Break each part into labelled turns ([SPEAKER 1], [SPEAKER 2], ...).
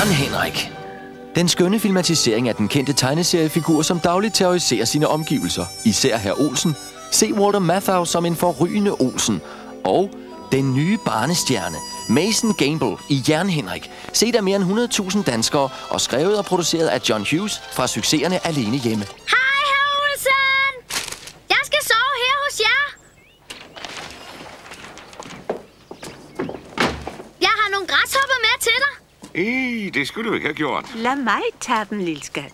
[SPEAKER 1] Jern Henrik. Den skønne filmatisering af den kendte tegneseriefigur, som dagligt terroriserer sine omgivelser. Især Hr. Olsen. Se Walter Matthau som en forrygende Olsen. Og den nye barnestjerne, Mason Gamble i Jern Henrik. Set af mere end 100.000 danskere og skrevet og produceret af John Hughes fra succeserne Alene Hjemme.
[SPEAKER 2] Hej, Hr. Olsen! Jeg skal sove her hos jer. Jeg har nogle græshopper med til dig.
[SPEAKER 3] Det skulle du ikke have gjort.
[SPEAKER 4] Lad mig tage dem, lille skat.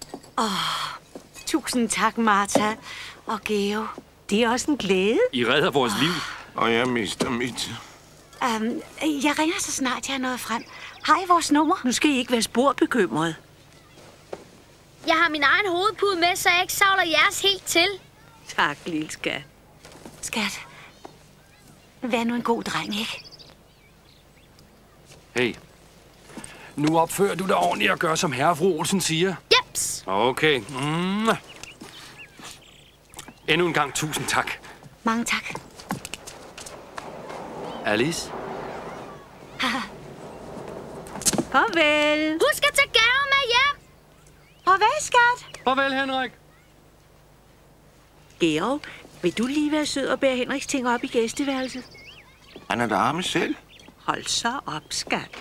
[SPEAKER 4] Tusind tak, Martha og Geo. Det er også en glæde.
[SPEAKER 5] I redder vores liv.
[SPEAKER 3] Og jeg mister mit.
[SPEAKER 4] Jeg ringer så snart jeg er nået frem. Har I vores nummer? Nu skal I ikke være sporbekymret.
[SPEAKER 2] Jeg har min egen hovedpude med, så jeg ikke savler jeres helt til.
[SPEAKER 4] Tak, lille skat. Skat, vær nu en god dreng, ikke?
[SPEAKER 5] Hey, nu opfører du dig ordentligt og gør, som herre og fru Olsen siger.
[SPEAKER 2] Jeps.
[SPEAKER 5] Okay. Endnu en gang tusind tak.
[SPEAKER 4] Mange tak.
[SPEAKER 1] Alice?
[SPEAKER 4] Farvel.
[SPEAKER 2] Husk at tage gaver med hjem.
[SPEAKER 4] Farvel, skat.
[SPEAKER 5] Farvel, Henrik.
[SPEAKER 4] Geo, vil du lige være sød og bære Henriks ting op i gæsteværelset?
[SPEAKER 3] Han er der arme selv.
[SPEAKER 4] Hold så op, skat.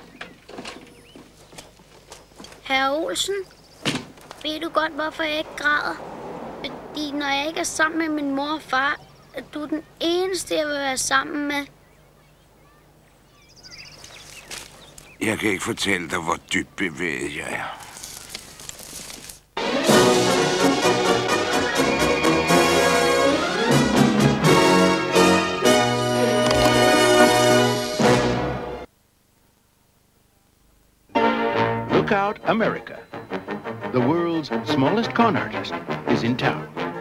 [SPEAKER 2] Hr. Olsen, ved du godt, hvorfor jeg ikke græder? Fordi når jeg ikke er sammen med min mor og far, er du den eneste, jeg vil være sammen med.
[SPEAKER 3] Jeg kan ikke fortælle dig, hvor dybt bevæget jeg er.
[SPEAKER 6] Look out, America. The world's smallest con artist is in town.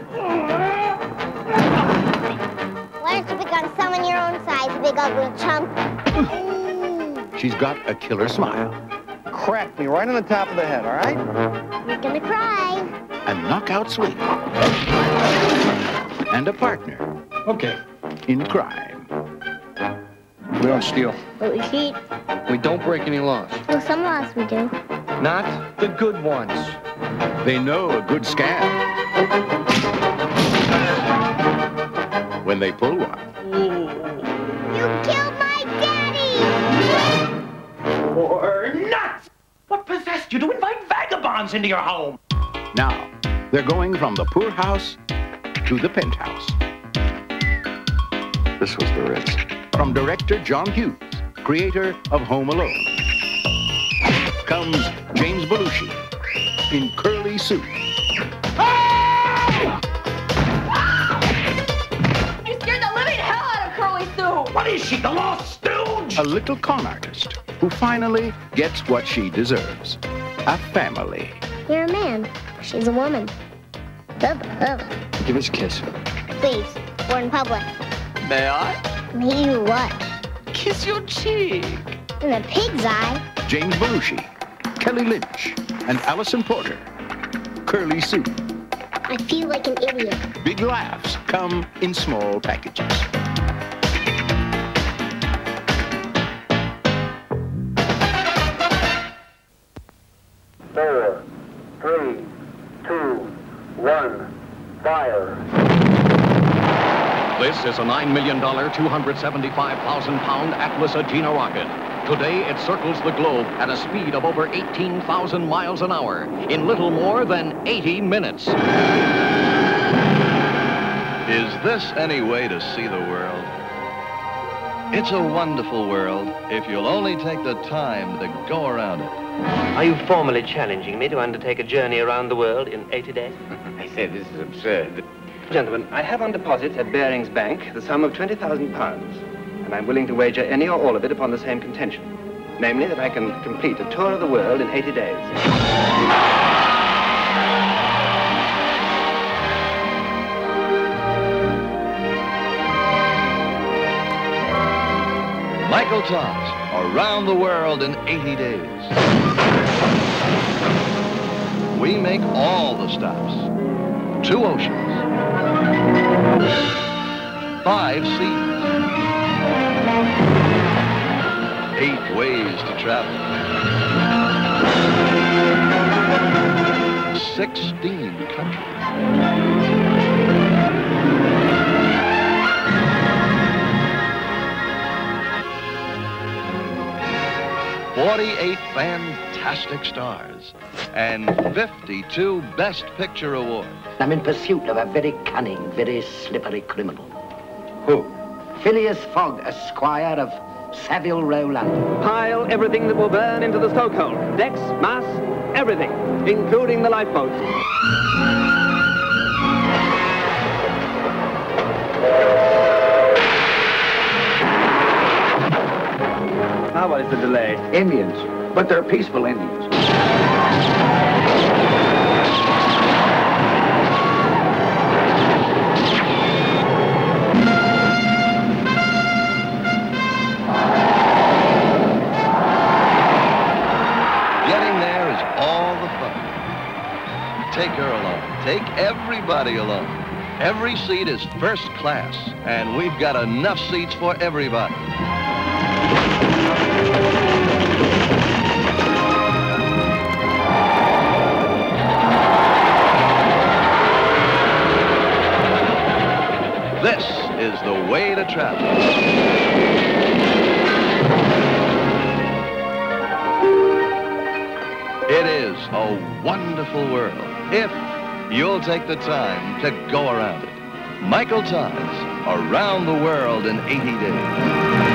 [SPEAKER 7] Why don't you pick on someone your own size, big ugly chump?
[SPEAKER 6] She's got a killer smile
[SPEAKER 8] Crack me right on the top of the head, all right?
[SPEAKER 7] You're gonna cry.
[SPEAKER 6] and knockout swing. And a partner
[SPEAKER 8] Okay.
[SPEAKER 6] in crime.
[SPEAKER 8] We don't steal.
[SPEAKER 7] But we cheat.
[SPEAKER 8] We don't break any laws.
[SPEAKER 7] Well, some laws we do.
[SPEAKER 8] Not the good ones.
[SPEAKER 6] They know a good scam when they pull one.
[SPEAKER 7] You killed my daddy!
[SPEAKER 9] Or not! What possessed you to invite vagabonds into your home?
[SPEAKER 6] Now, they're going from the poorhouse to the penthouse.
[SPEAKER 3] This was the Ritz.
[SPEAKER 6] From director John Hughes, creator of Home Alone, comes James Belushi in curly suit.
[SPEAKER 2] You scared the living hell out of Curly Sue.
[SPEAKER 9] What is she, the lost stooge?
[SPEAKER 6] A little con artist who finally gets what she deserves. A family.
[SPEAKER 7] You're a man. She's a woman.
[SPEAKER 8] Give us a kiss.
[SPEAKER 7] Please, we're in public.
[SPEAKER 9] May I?
[SPEAKER 7] May you what?
[SPEAKER 9] Kiss your cheek.
[SPEAKER 7] In the pig's eye?
[SPEAKER 6] James Belushi, Kelly Lynch, and Allison Porter. Curly suit.
[SPEAKER 7] I feel like an idiot.
[SPEAKER 6] Big laughs come in small packages.
[SPEAKER 10] Four, 3, 2, 1, fire.
[SPEAKER 11] This is a $9 million, 275,000-pound Atlas Agena rocket. Today, it circles the globe at a speed of over 18,000 miles an hour in little more than 80 minutes.
[SPEAKER 12] Is this any way to see the world? It's a wonderful world if you'll only take the time to go around it.
[SPEAKER 13] Are you formally challenging me to undertake a journey around the world in 80 days?
[SPEAKER 8] I say this is absurd.
[SPEAKER 13] Gentlemen, I have on deposit at Barings Bank the sum of £20,000, and I'm willing to wager any or all of it upon the same contention, namely that I can complete a tour of the world in 80 days.
[SPEAKER 12] Michael Toms, around the world in 80 days. We make all the stops. 2 oceans. 5 seas. 8 ways to travel. 16 countries. 48 fantastic stars and 52 Best Picture awards.
[SPEAKER 14] I'm in pursuit of a very cunning, very slippery criminal.
[SPEAKER 8] Who?
[SPEAKER 14] Phileas Fogg, Esquire of Savile Row, London.
[SPEAKER 13] Pile everything that will burn into the stokehold. Decks, masts, everything, including the lifeboats. Now what is the delay?
[SPEAKER 8] Indians, but they're peaceful Indians.
[SPEAKER 12] Getting there is all the fun. Take her along. Take everybody along. Every seat is first class, and we've got enough seats for everybody. This is the way to travel. It is a wonderful world if you'll take the time to go around it. Michael Todd's Around the World in 80 Days.